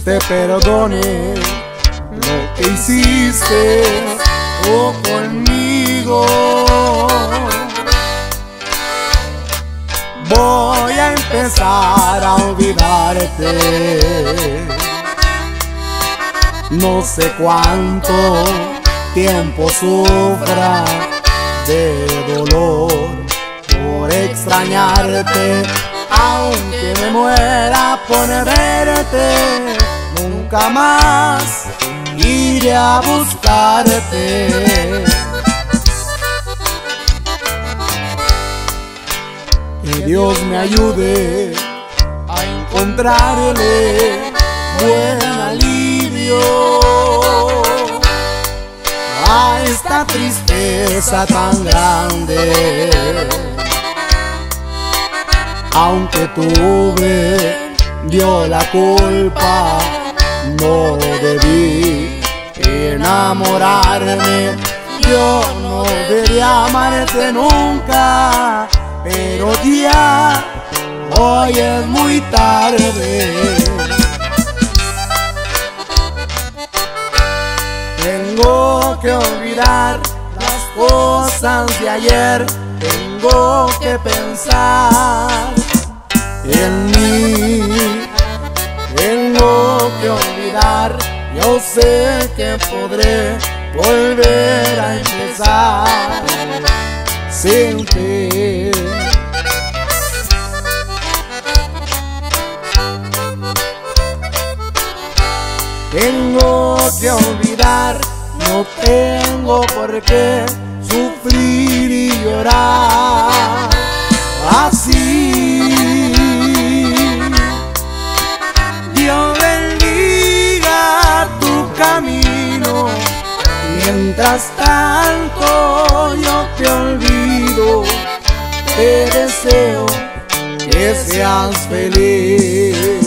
te perdone lo que hiciste tú conmigo. Voy a empezar a olvidarte. No sé cuánto tiempo sufra de dolor por extrañarte. Aunque me muera por verte, nunca más iré a buscarte. Que Dios me ayude a encontrarle buen alivio a esta tristeza tan grande. Aunque tuve yo la culpa, no debí enamorarme. Yo no debería amarte nunca, pero ya hoy es muy tarde. Tengo que olvidar las cosas de ayer. Tengo que pensar en mí. Tengo que olvidar. Yo sé que podré volver a empezar sin ti. Tengo que olvidar. No tengo por qué sufrir y llorar así. Dios bendiga tu camino. Mientras tanto yo te olvido. Te deseo que seas feliz.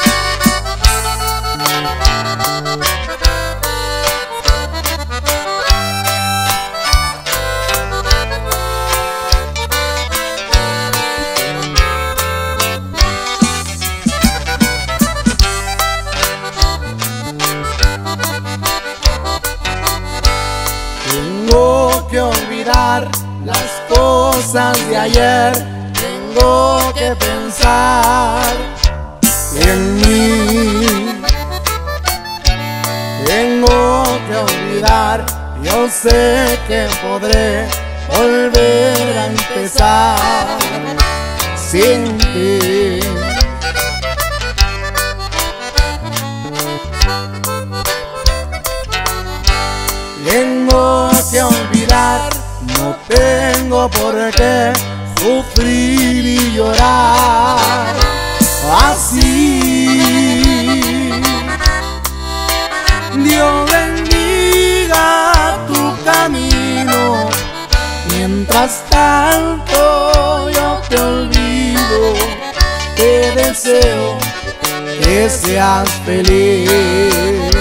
Tengo que olvidar las cosas de ayer. Tengo que pensar en mí. Tengo que olvidar. Yo sé que podré volver a empezar sin ti. Tengo que olvidar. No tengo por qué sufrir y llorar así. Dios bendiga tu camino. Mientras tanto yo te olvido. Te deseo que seas feliz.